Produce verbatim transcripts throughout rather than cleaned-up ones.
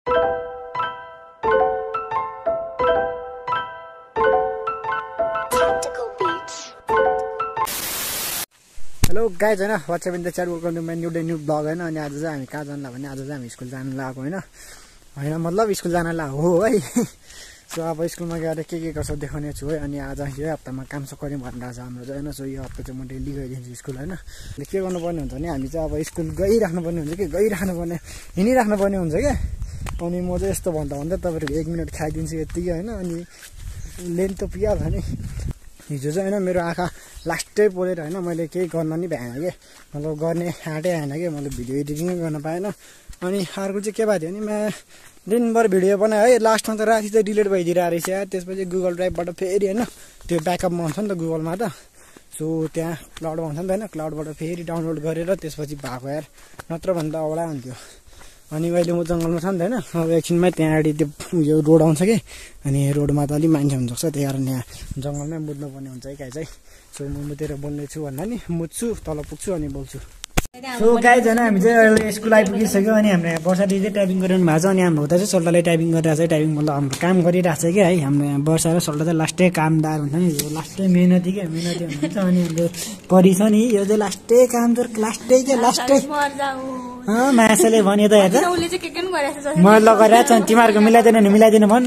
Hello guys हैन what's up in the chat welcome to my new day new blog हैन अनि आज चाहिँ हामी कहाँ जानु भने आज चाहिँ हामी स्कुल जानु लागेको हैन हैन मतलब स्कुल जान ला हो है सो अब स्कुलमा गएर के के गर्छ देखाउने छु है अनि आज यो हप्तामा काम सब गर्यौँ भनेर छ हाम्रो चाहिँ हैन सो यो हप्ता चाहिँ म डेली गइदिन्छु स्कुल हैन के गर्नुपर्ने हुन्छ भने हामी चाहिँ अब स्कुल गइराख्नुपर्ने हुन्छ कि गइराख्नुपर्ने हिँडिराख्नुपर्ने हुन्छ क्या अनि म चाहिँ यस्तो भन्दा भन्दा तपाईँहरूको एक मिनट खाइदिन्छु यतिकै हैन अनि लेन त पिहाल्छ नि हिजो चाहिँ हैन मेरो आँखा लास्टै पोलेर हैन मैले केही गर्न नि भ्याएन के मतलब गर्ने आँटै आएन कि मैले भिडियो एडिटिङ गर्न पाएन अनि अर्को चाहिँ के भएको थियो नि म दिनभर भिडियो बनाएँ है लास्टमा त राति चाहिँ डिलिट भइदिरहेको रहेछ यार त्यसपछि गुगल ड्राइभबाट फेरि हैन त्यो ब्याकअपमा हुन्छ नि त गुगलमा त सो त्यहाँ क्लाउडमा हुन्छ नि त हैन क्लाउडबाट फेरि डाउनलोड गरेर त्यसपछि भएको यार नत्र भन्दा औडा हुन्थ्यो अनि अहिले म जङ्गलमा छ नि त हैन अब एकछिनमै त्यहाँबाट त्यो यो रोड आउँछ कि अनि रोडमा त अलिक मान्छे हुनसक्छ त्यही कारण यहाँ जङ्गलमै मुद्नुपर्ने हुन्छ है गाई चाहिँ सो म मुतेर बोल्नेछु भन्दा नि मुत्छु तल पुग्छु अनि बोल्छु सो गाई झन् हामी चाहिँ अहिले स्कुल आइपुगिसक्यो अनि हाम्रो यहाँ वर्षा दिदी टाइपिङ गरिरहनु भएको छ अनि हाम्रो उता चाहिँ सोल्टाले टाइपिङ गरिरहेको छ टाइपिङ मतलब हाम्रो काम गरिरहेको छ कि है हाम्रो यहाँ वर्षा र सोल्टा चाहिँ लास्टै कामदार हुन्छ नि यो लास्टै मेहनती क्या मेहनती हुनुहुन्छ अनि हाम्रो परी छ नि यो चाहिँ लास्टै काम चाहिँ लास्टै क्या लास्टै मासले भन्यो त हेर्छ मैले लगाएर छ तिमीहरूको मिलाइदिएन नि मिलाइदिनु भन्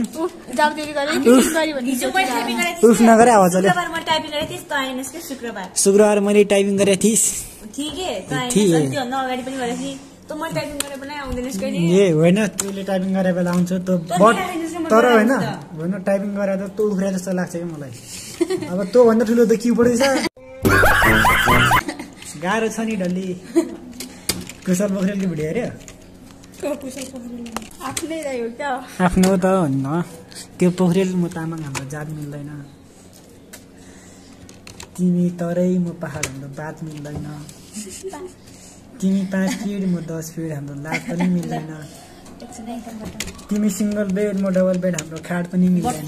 उफ नगरे आवाज शुक्रबार मैले टाइपिङ गरेको थिइस् ए होइन तैँले टाइपिङ गरे बेला आउँछ त तर होइन होइन टाइपिङ गरेर त तँ उफ्रे जस्तो लाग्छ कि मलाई अब तँ भन्दा ठुलो त के पढेछ गाह्रो छ नि डल्ली कुशल पोखरेलको भिडियो हेऱ्यो आफ्नो त होइन त्यो पोखरेल म तामाङ हाम्रो जात मिल्दैन तिमी तरै म पहाड हाम्रो बात मिल्दैन तिमी पाँच फिट म दस फिट हाम्रो लात पनि मिल्दैन तिमी सिङ्गल बेड म डबल बेड हाम्रो खाट पनि मिल्दैन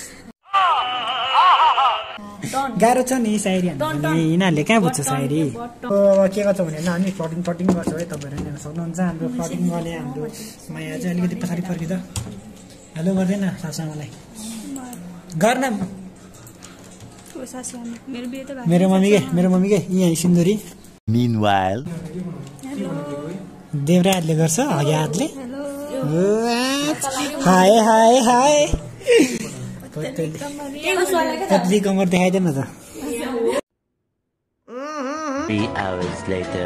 गाह्रो छ नि सायरी यिनीहरूले कहाँ बुझ्छ सायरी अब के गर्छ भने हामी फ्लटिङ फ्लटिङ गर्छौँ है तपाईँहरू हेर्न सक्नुहुन्छ हाम्रो फ्लटिङ गर्ने हाम्रो माया चाहिँ अलिकति पछाडि फर्किँदा हेलो गर्दैन सासूआमालाई गर्न मेरो मम्मी के मेरो मम्मी के यहाँ सिन्दुरी Meanwhile, देवरा हातले गर्छ हगे हातले हाय हाय हाय पतली कमर देखाइदिएन त three hours later.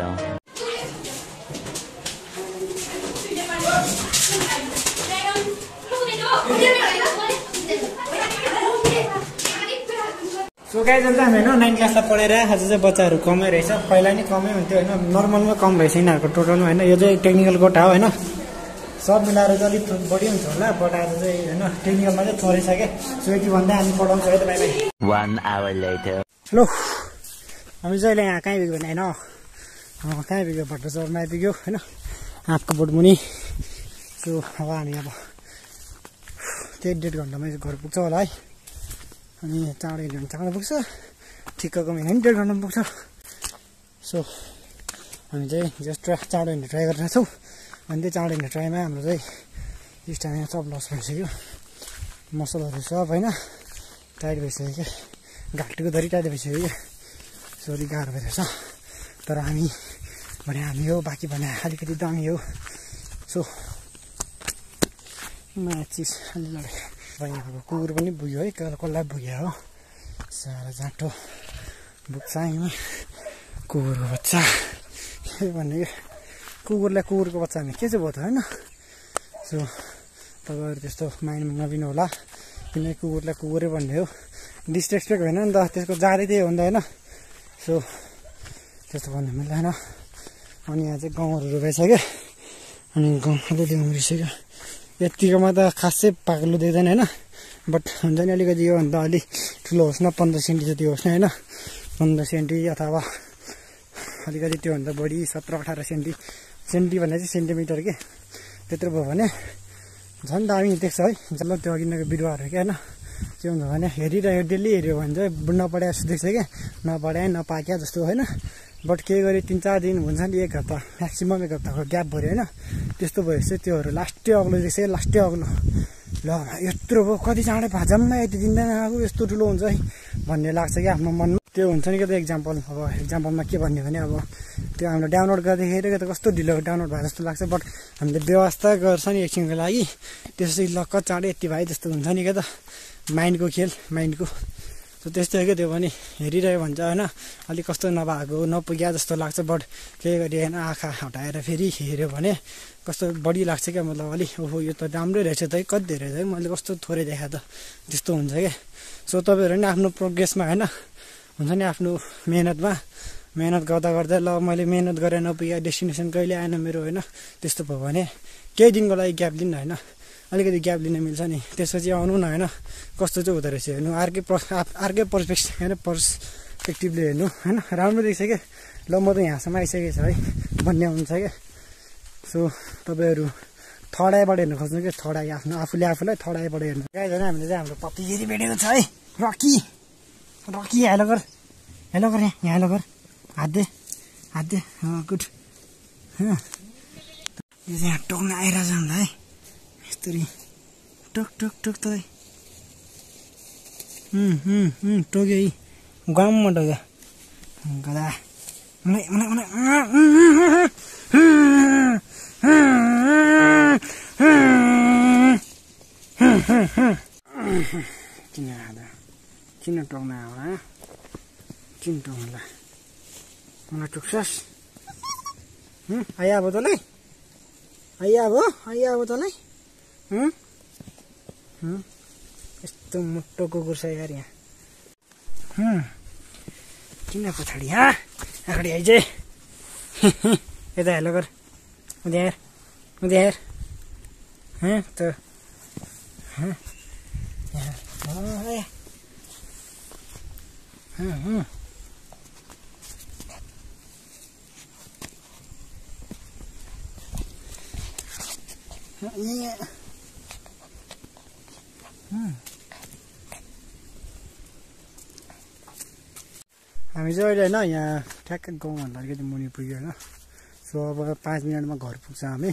So guys अन्त हामी होइन नाइन क्लासलाई पढेर आज चाहिँ बच्चाहरू कमै रहेछ पहिला नि कमै हुन्थ्यो होइन नर्मलमा कम रहेछ यिनीहरूको टोटलमा होइन यो चाहिँ टेक्निकल कोटा हो होइन सब मिलाएर चाहिँ अलिक बढी हुन्छ होला बट आज चाहिँ होइन टेक्निकलमा चाहिँ थोरै छ क्या सो यति भन्दा हामी पढाउँछौँ है त भाइ One hour later. हेलो हामी चाहिँ अहिले यहाँ कहीँ पुग्यो भने होइन कहीँ पुग्यो भट्टाचौरमा आइपुग्यो होइन आँपको बोट मुनि सो अब हामी अब त्यही डेढ घन्टामा घर पुग्छ होला है अनि चाँडो हिँड्यो भने चाँडो पुग्छ ठिक्कको हिँड्यो भने डेढ घन्टामा पुग्छ सो हामी चाहिँ जस्ट चाँडो हिँड्ने ट्राई गरिरहेको छौँ अनि त्यो चाँडो हिँड्ने ट्राईमा हाम्रो चाहिँ स्टामिना सब लस भइसक्यो मसलहरू सब होइन टाइट भइसक्यो क्या घाँटीको धरी टाइट भइसक्यो क्या सो अलिक गाह्रो भइरहेछ तर हामी भने हामी हो बाँकी भने अलिकति दामी हो सो माचिस अलि लडे अब कुकुर पनि पुग्यो है कसलाई पुग्यो हो साह्रो जाँटो पुग्छ यहीँमा कुकुरको बच्चा के भन्ने कुकुरलाई कुकुरको बच्चा भने के चाहिँ भयो त होइन सो तपाईँहरू त्यस्तो माइन्डमा नलिनु होला किनकि कुकुरलाई कुकुरै भन्ने हो डिसरेस्पेक्ट होइन नि त त्यसको जाँदै त्यही हो नि त होइन सो त्यस्तो भन्नु मिल्दैन अनि यहाँ चाहिँ गाउँहरू रोपाइसक्यो अनि गाउँ अलिअलि उम्रिसक्यो यतिकोमा त खासै पाक्लो देख्दैन होइन बट हुन्छ नि अलिकति योभन्दा अलिक ठुलो होस् न पन्ध्र सेन्टी जति होस् न होइन पन्ध्र सेन्टी अथवा अलिकति त्योभन्दा बढी सत्र अठार सेन्टी सेन्टी भन्ने चाहिँ सेन्टिमिटर के त्यत्रो भयो भने झन् दामी देख्छ है जब त्यो अघिको बिरुवाहरू क्या होइन के हुन्छ भने हेरिरह्यो डेली हेऱ्यो भने चाहिँ नपढाए जस्तो देख्छ क्या नपढाए नपाक्या जस्तो होइन बट के गरे तिन चार दिन हुन्छ नि एक हप्ता म्याक्सिमम् एक हप्ताको ग्याप भऱ्यो होइन त्यस्तो भएपछि त्योहरू लास्टै अग्लो देख्छ लास्टै अग्लो ल यत्रो भयो कति चाँडै भाजममा यति दिँदैन आएको यस्तो ठुलो हुन्छ है भन्ने लाग्छ कि आफ्नो मनमा त्यो हुन्छ नि क्या त एक्जाम्पल अब एक्जाम्पलमा के भन्यो भने अब त्यो हामीले डाउनलोड गर्दाखेरि त कस्तो ढिलो डाउनलोड भए जस्तो लाग्छ बट हामीले व्यवस्था गर्छ नि एकछिनको लागि त्यसपछि लक्क चाँडै यति भाइ जस्तो हुन्छ नि क्या त माइन्डको खेल माइन्डको सो त्यस्तै हो क्या त्यो पनि हेरिरह्यो भन्छ होइन अलिक कस्तो नभएको नपुग्या जस्तो लाग्छ बट केही गरी होइन आँखा हटाएर फेरि हेऱ्यो भने कस्तो बढी लाग्छ क्या मतलब अलिक ओहो यो त राम्रै रहेछ त है कति धेरै है मैले कस्तो थोरै देखा त त्यस्तो हुन्छ क्या सो तपाईँहरू नि आफ्नो प्रोग्रेसमा होइन हुन्छ नि आफ्नो मेहनतमा मेहनत गर्दा गर्दा ल मैले मेहनत गरेर नपुगे डेस्टिनेसन कहिले आएन मेरो होइन त्यस्तो भयो भने केही दिनको लागि ग्याप लिनु होइन अलिकति ग्याप लिन मिल्छ नि त्यसपछि आउनु न होइन कस्तो चाहिँ हुँदो रहेछ हेर्नु अर्कै अर्कै पर्सपेक्टिभ होइन पर्सपेक्टिभले हेर्नु होइन राम्रो देख्छ क्या ल म त यहाँसम्म आइसकेको छ है भन्ने हुन्छ क्या सो तपाईँहरू थर्ड आइबाट हेर्नु खोज्नु क्या थर्ड आई आफ्नो आफूले आफूलाई थर्ड आइबाट हेर्नु गाइज होइन हामीले चाहिँ हाम्रो पत्ती फेरि भेटेको छ है रकी रकी हेलो गर हेलो गर यहाँ यहाँ हेलो गर हात दे हात दे गुड यो चाहिँ यहाँ टोक्न आइरहेछ अन्त है यस्तरी टक टक टक त टोक्यो है गाउँमा टोक्यो गदा मलाई मलाई मलाई किन आधा किन टोक्न आउला किन टोक्ला मलाई टोक्छस् आइया अब तँलाई आइया अब आइया अब तँलाई यस्तो मोटो कुकुर छ यार यहाँ किन पछाडि हा अगाडि आइज यता हेलो गर उद्या हेर उद्या हेर त हामी चाहिँ अहिले होइन यहाँ ठ्याक्कै गाउँभन्दा अलिकति मुनि पुग्यो होइन सो अब पाँच मिनटमा घर पुग्छ हामी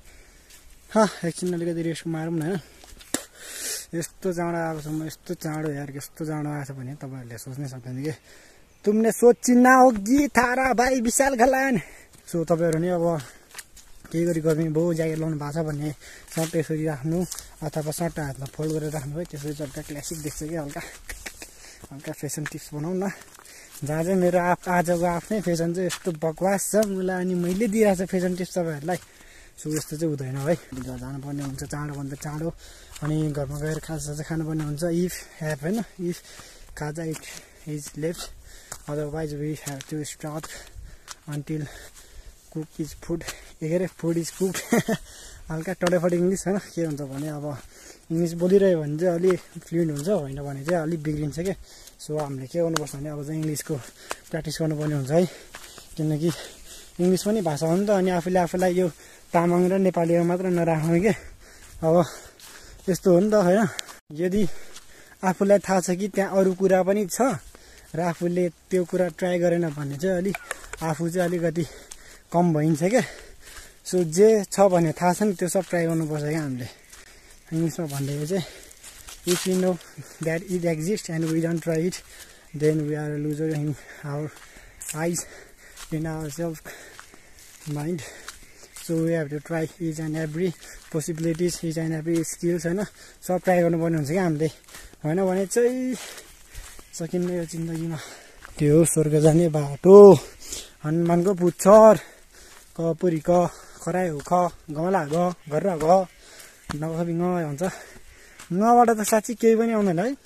एकछिन अलिकति रेस्ट मारौँ न होइन यस्तो चाँडो आएको छ म यस्तो चाँडो यार यस्तो चाँडो आएको छ भने तपाईँहरूले सोच्नै सक्दैन कि तुमने सोची ना होगी थारा भाइ विशाल खलान सो तपाईँहरू नि अब केही गरी गर्मी बहु ज्याकेट लाउनु भएको छ भने सर्ट यसरी राख्नु अथवा सर्ट हातमा फोल्ड गरेर राख्नु है त्यसरी चट्टा क्लासिक देख्छ कि हल्का हल्का फेसन टिप्स बनाऊ न जहाँ चाहिँ मेरो आफ आजको आफ्नै फेसन चाहिँ यस्तो बकवास छ मलाई अनि मैले दिइरहेको छ फेसन टिप्स तपाईँहरूलाई सो यस्तो चाहिँ हुँदैन है घर जानुपर्ने हुन्छ चाँडोभन्दा चाँडो अनि घरमा गएर खाजा खानुपर्ने हुन्छ इफ ह्याभ होइन इफ खाजा it is left otherwise we have to stop until cook is food के अरे फुड इज कुक हल्का टडेफडी इङ्ग्लिस होइन के हुन्छ भने अब इङ्ग्लिस बोलिरह्यो भने चाहिँ अलिक फ्लुएन्ट हुन्छ होइन भने चाहिँ अलिक बिग्रिन्छ क्या सो हामीले के गर्नुपर्छ भने अब चाहिँ इङ्ग्लिसको प्र्याक्टिस गर्नुपर्ने हुन्छ है किनकि इङ्ग्लिस पनि भाषा हो नि त अनि आफूले आफूलाई यो तामाङ र नेपालीमा मात्र नराख्नु क्या अब यस्तो हो नि त होइन यदि आफूलाई थाहा छ कि त्यहाँ अरू कुरा पनि छ र आफूले त्यो कुरा ट्राई गरेन भने चाहिँ अलिक आफू चाहिँ अलिकति कम भइन्छ क्या सो जे छ भने थाहा छ नि त्यो सब ट्राई गर्नुपर्छ क्या हामीले इङ्ग्लिसमा भन्दाखेरि चाहिँ if you know that it exist and we don't try it then we are loser in our eyes in our self mind so we have to try each and every possibilities each and every skills होइन सब try गर्नुपर्ने हुन्छ क्या हामीले होइन भने चाहिँ सकिन्न यो जिन्दगीमा त्यो स्वर्ग जाने बाटो हनुमानको पुच्छर कपुरी क खरायो ख गमला ग गरेर ग नगबी ङ भन्छ ङबाट त साँच्ची केही पनि आउँदैन है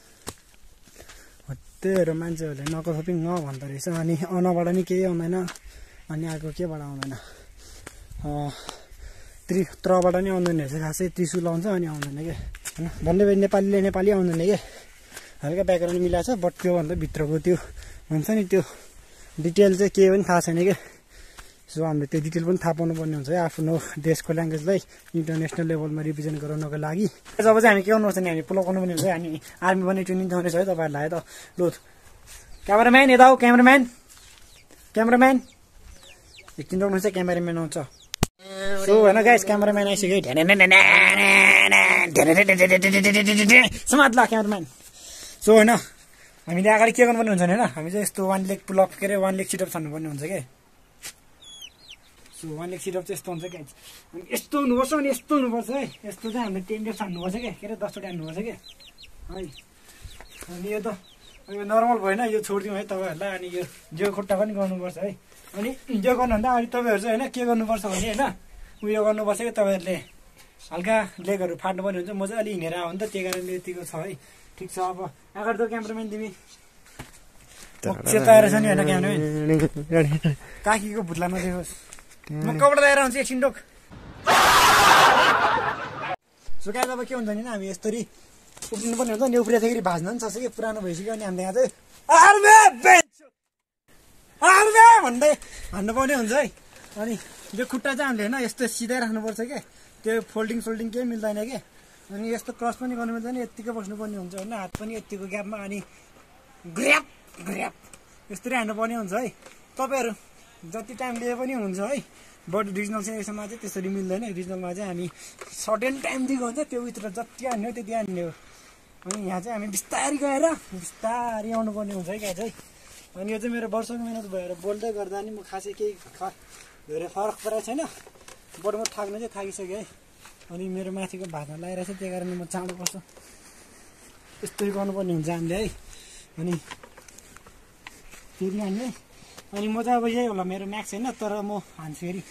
त्यहीहरू मान्छेहरूले नकथपी ङ भन्दो रहेछ अनि अनबाट नि केही आउँदैन अनि अर्को केबाट आउँदैन त्रि त्रबाट नि आउँदैन रहेछ खासै त्रिशुल आउँछ अनि आउँदैन क्या होइन भन्ने नेपालीले नेपाली आउँदैन क्या हल्का व्याकरण मिलाएको छ बट त्योभन्दा भित्रको त्यो हुन्छ नि त्यो डिटेल चाहिँ केही पनि थाहा छैन क्या सो हामीले त्यो डिटेल पनि थाहा पाउनुपर्ने हुन्छ है आफ्नो देशको ल्याङ्ग्वेजलाई इन्टरनेसनल लेभलमा रिप्रेजेन्ट गराउनको लागि। जब चाहिँ हामी के गर्नुपर्छ भने हामी पुल गर्नु पनि हुन्छ हामी आर्मी पनि ट्रेनिङ दिँदैछ है तपाईँहरूलाई त। लु क्यामेराम्यान यता हो, क्यामेराम्यान क्यामेराम्यान एकछिन रोक्नुहुन्छ क्यामेराम्यान आउँछ। सो होइन गाइस क्यामेराम्यान आइसक्यो समाज ल क्यामेराम्यान। सो होइन हामीले अगाडि के गर्नुपर्ने हुन्छ भने होइन हामी चाहिँ यस्तो वान लेग पुलअप के अरे वान लेग सिटअप छान्नुपर्ने हुन्छ क्या। सो वान लेग सिटअप चाहिँ यस्तो हुन्छ क्या, अनि यस्तो हुनुपर्छ अनि यस्तो हुनुपर्छ है। यस्तो चाहिँ हामीले टेन रेप्स हान्नुपर्छ क्या, के अरे दसवटा हान्नुपर्छ क्या है। अनि यो त यो नर्मल भएन, यो छोडिदिउँ है तपाईँहरूलाई। अनि यो जो खुट्टा पनि गर्नुपर्छ है। अनि यो गर्नुभन्दा अगाडि तपाईँहरू चाहिँ होइन के गर्नुपर्छ भने होइन उयो गर्नुपर्छ क्या, तपाईँहरूले हल्का लेगहरू फाट्नु पर्ने हुन्छ। म चाहिँ अलि हिँडेर आयो नि त त्यही कारणले यतिको छ है। ठिक छ, अब अगाडि त क्यामेराम्यान तिमी सेताएर छ नि होइन क्यामेराम्यान, काकीको भुत्ला नदेखोस्। म कपडा लगाएर आउँछु एकछिन डोक। सो क्या अब के हुन्छ नि हामी यसरी उफ्रिनु पर्ने हुन्छ नि, उफ्रिँदाखेरि भाज्न पनि सक्छ कि पुरानो भइसक्यो। अनि हामीले यहाँ चाहिँ आर्मे आर्मे भन्दै हान्नु पर्ने हुन्छ है। अनि यो खुट्टा चाहिँ हामीले होइन यस्तो सिधै राख्नुपर्छ क्या, त्यो फोल्डिङ सोल्डिङ केही मिल्दैन क्या। अनि यस्तो क्रस पनि गर्नु मिल्दैन, यत्तिकै बस्नुपर्ने हुन्छ होइन, हात पनि यत्तिको ग्यापमा। अनि ग्र्याप ग्र्याप यस्तरी हान्नुपर्ने हुन्छ है। तपाईँहरू जति टाइम लिए पनि हुन्छ है, बट रिजनल चाहिँ यसमा चाहिँ त्यसरी मिल्दैन। रिजनलमा चाहिँ हामी सर्टेन टाइम दिएको हुन्छ, त्यो भित्र जति हान्ने हो त्यति हान्ने हो। अनि यहाँ चाहिँ हामी बिस्तारी गएर बिस्तारी आउनुपर्ने हुन्छ है क्या चाहिँ। अनि यो चाहिँ मेरो वर्षको मिहिनेत भएर बोल्दै गर्दा नि म खासै केही धेरै फरक परेको छैन, बट म थाक्नु चाहिँ थाकिसकेँ है। अनि मेरो माथिको भातमा लगाइरहेको छ, त्यही कारणले म चाँडो पर्छु। यस्तै गर्नुपर्ने हुन्छ हामीले है। अनि फेरि हान्ने, अनि म चाहिँ अब यही होला मेरो म्याक्स होइन, तर म हान्छु फेरि।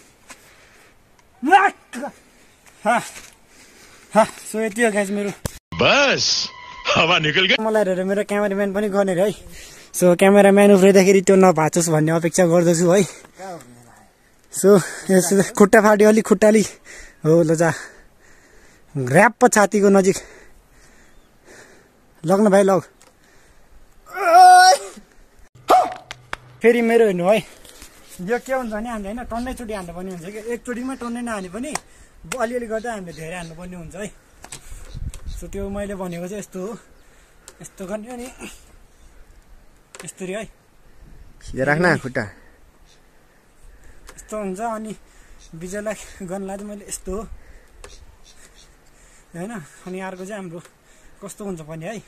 सो यति हो गाइस मेरो, बस हावा निकल गयो। मलाई हेरेर मेरो क्यामेराम्यान पनि गर्ने है। सो क्यामेराम्यान उफ्रिँदाखेरि त्यो नभाचोस् भन्ने अपेक्षा गर्दछु है। सो यस्तो खुट्टा फाट्यो अलिक, खुट्टा अलिक हो ल जा ग्र्याप छातीको नजिक लग्न भाइ लग। फेरि मेरो हेर्नु है, यो के हुन्छ भने हामीले होइन टन्नैचोटि हान्नुपर्ने हुन्छ कि, एकचोटिमा टन्नै नहाने पनि अलिअलि गर्दा हामीले धेरै हान्नुपर्ने हुन्छ है। सो त्यो मैले भनेको चाहिँ यस्तो हो, यस्तो गर्ने अनि यस्तरी है सिधा राख्न खुट्टा यस्तो हुन्छ। अनि बिजयलाई गर्नलाई चाहिँ मैले यस्तो हो होइन। अनि अर्को चाहिँ हाम्रो कस्तो हुन्छ भने है,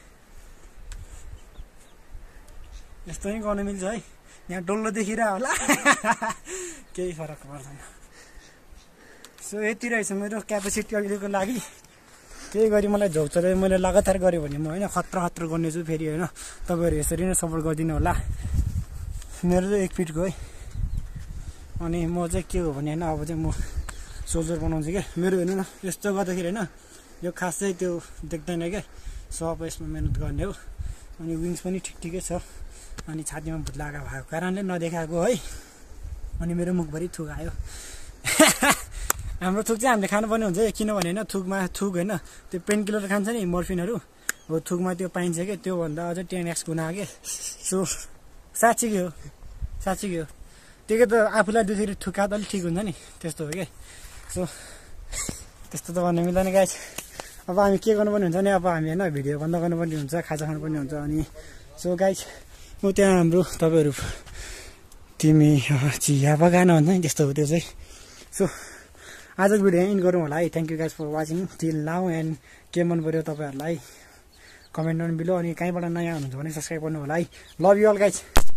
यस्तो नै गर्नु मिल्छ है। यहाँ डल्लो देखिरह होला केही फरक पर्दैन। सो यति रहेछ मेरो क्यापेसिटी अहिलेको लागि। केही गरी मलाई झोक चलाइ मैले लगातार गरेँ भने म होइन खतरा खतरा गर्नेछु फेरि होइन। तपाईँहरू यसरी नै सपोर्ट गरिदिनु होला। मेरो चाहिँ एक फिटको है। अनि म चाहिँ के हो भने होइन अब चाहिँ म सोल्जर बनाउँछु क्या। मेरो हेर्नु न यस्तो गर्दाखेरि होइन यो खास चाहिँ त्यो देख्दैन क्या। सो अब यसमा मिहिनेत गर्ने हो। अनि विङ्स पनि ठिक ठिकै छ। अनि छातीमा भुत लागा भएको कारणले नदेखाएको है। अनि मेरो मुखभरि थुक आयो। हाम्रो थुक चाहिँ हामीले खानुपर्ने हुन्छ किनभने होइन थुकमा थुक होइन त्यो पेन किलर खान्छ नि मर्फिनहरू हो थुकमा त्यो पाइन्छ क्या। त्योभन्दा अझै टेन एक्स गुना के। सो साँच्चीकै हो साँच्चीकै हो त्यही त आफूलाई दुखेर थुका त अलिक ठिक हुन्छ नि त्यस्तो हो क्या। सो त्यस्तो त भन्नु मिल्दैन गाइस। अब हामी के गर्नुपर्ने हुन्छ भने अब हामी होइन भिडियो बन्द गर्नुपर्ने हुन्छ, खाजा खानुपर्ने हुन्छ। अनि सो गाइस म त्यहाँ हाम्रो तपाईँहरू तिमी चिया बगान हुन्छ नि त्यस्तो हो त्यो चाहिँ। सो आजको भिडियो इन्ड गरौँ होला है। Thank you guys for watching till now and के मन पऱ्यो तपाईँहरूलाई कमेन्ट गर्नु बिलो। अनि कहीँबाट नयाँ हुनुहुन्छ भने सब्सक्राइब गर्नु होला है। Love you all guys.